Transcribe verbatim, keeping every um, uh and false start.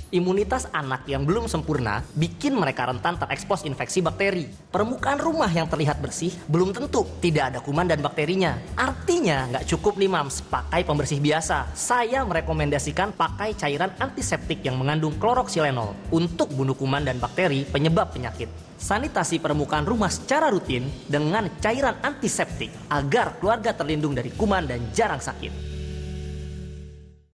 Imunitas anak yang belum sempurna bikin mereka rentan terekspos infeksi bakteri. Permukaan rumah yang terlihat bersih belum tentu tidak ada kuman dan bakterinya. Artinya nggak cukup nih mams pakai pembersih biasa. Saya merekomendasikan pakai cairan antiseptik yang mengandung kloroksilenol untuk bunuh kuman dan bakteri penyebab penyakit. Sanitasi permukaan rumah secara rutin dengan cairan antiseptik agar keluarga terlindung dari kuman dan jarang sakit.